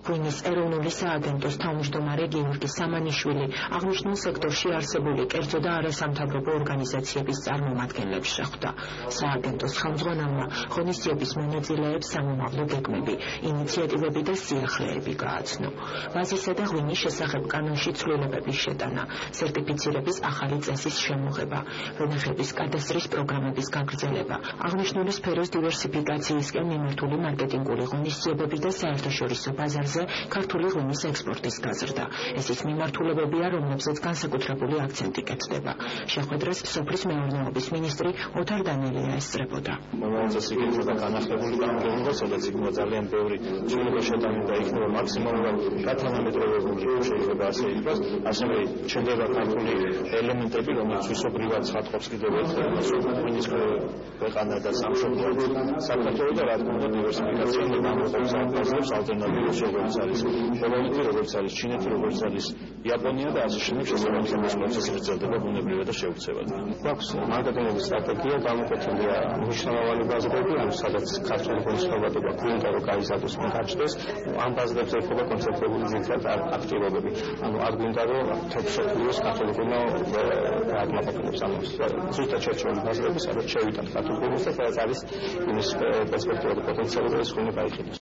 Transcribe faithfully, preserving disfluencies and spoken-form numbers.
ღვინის ეროვნული სააგენტოს თავმჯდომარე გიორგი სამანიშვილი აღნიშნულ სექტორში არსებული კერძო და არასამთავრობო ორგანიზაციების წარმომადგენლებს შეხვდა. სააგენტოს ხელმძღვანელმა ღონისძიების მონაწილეებს სამომავლო გეგმები, ინიციატივები და სიახლეები გააცნო. ვაზისა და ღვინის შესახებ კანონში ცვლილებების შეტანა, სერტიფიცირების ახალი წესის შემოღება, ვენახების კადასტრის პროგრამების გაგრძელება, აღნიშნული სფეროს დივერსიფიკაციისკენ მიმართული მარკეტინგული ღონისძიებები და საერთაშორისო ბაზარზე ქართული ღვინის ექსპორტის გაზრდა. ეს ის მიმართულებებია, რომლებზეც განსაკუთრებული აქცენტი კეთდება. შეხვედრას სოფლის მეურნეობის მინისტრი ოთარ დანელია ესწრებოდა. მომავალ სიგელზე და განახლებული გამგებლობა, სადაც იქნება ძალიან ბევრი ცვლილება შეტანილი და იქნება მაქსიმალურად გათანამედროვებული, შეიძლება ასე ითქვას, ასევე ჩნდება ქართული ელემენტები, რომელიც ისობრივად ხატყოფს კიდევ ერთხელ ღვინის ქვეყანა და სამშობლოდ საქართველოს და რა თქმა უნდა დივერსიფიკაცია მომავალს აფასებს ალტერნატივებს, როგორც არის პოლონეთი, როგორც არის ჩინეთი, როგორც არის იაპონია და ასე შემდეგ შესაბამისად პროცესი გრძელდება ბუნებრივად და შეუცვლელად. გვაქვს მარკეტინგის სტრატეგია, გამოკვეთილია მნიშვნელოვანი ბაზრები, სადაც ქართული ღვინის ხილვადობა გვინდა რომ გაიზარდოს, გაჩნდეს. ამ ბაზრებზე ეხება კონცენტრირებული ძირითადად აქტივობები. ანუ არ გვინდა რომ თეთრ ქართული ღვინო აკმაყოფილებს ამ ზუსტად შეჭრილი ბაზრები, სადაც შევიტანთ ქართული ღვინის და სადაც არის იმის პერსპექტივა და პოტენციალი, რომ ეს ღვინო გაიყიდოს.